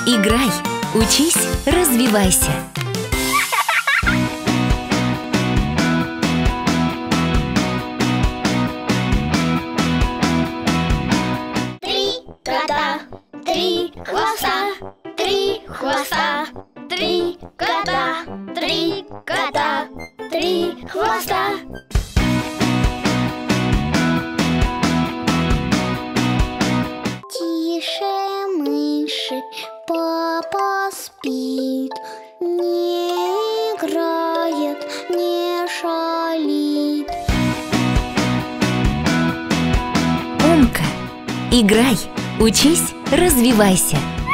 Играй, учись, развивайся. Три кота, три хвоста, три хвоста, три кота, три кота, три хвоста. Тише, мыши, папа спит, не играет, не шалит. Умка. Играй, учись, развивайся.